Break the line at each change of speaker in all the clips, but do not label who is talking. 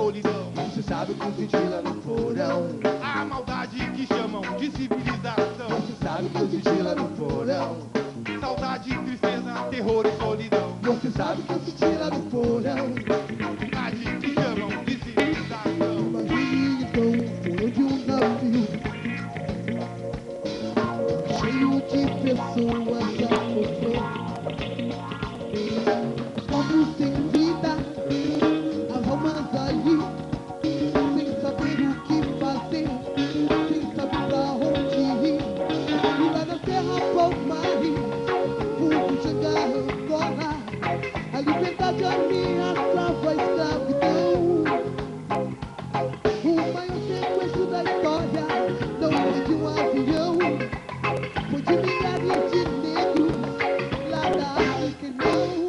solidão.
Você sabe o que eu senti lá no porão.
A maldade que chamam de civilização.
Você sabe o que eu senti lá no porão.
Saudade, tristeza, terror e solidão.
Você sabe o que eu senti lá no porão.
Maldade que chamam de civilização.
Imagine então o porão de um navio cheio de pessoas afogando. Os corpos sem vida, as almas ali, sem saber o que fazer, sem saber pra onde ir. E lá na terra Palmares, o chegar Angola, a liberdade ameaçava a escravidão. O maior sequestro da história não foi de um avião, foi de milhares de negros lá da África, não.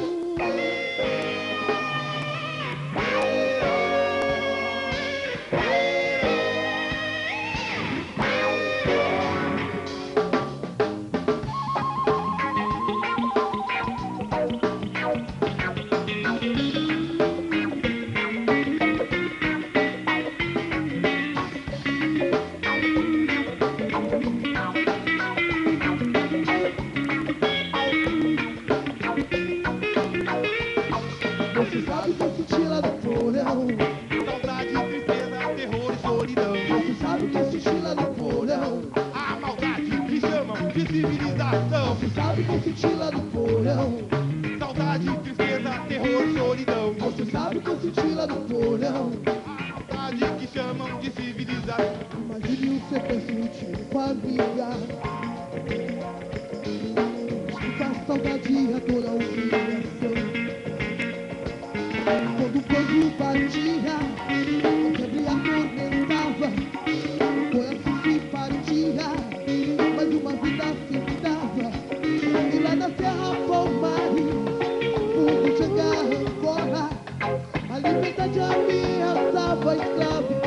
Você sabe o que eu senti lá no porão.
Saudade, tristeza, terror e solidão.
Você sabe o que eu senti lá no porão.
A maldade que chamam de civilização.
Você sabe o que eu senti lá no porão.
Saudade, tristeza, terror e solidão.
Você sabe o que eu senti lá no porão.
A maldade que chamam de civilização.
Imagine um sequestro de família. Escuta a saudade, a dor, a humilhação. Quando o povo batia, a febre atormentava, o coração se partia, mas uma vida se dava. E lá na terra Palmares, o chegar Angola, a liberdade ameaçava a escravidão.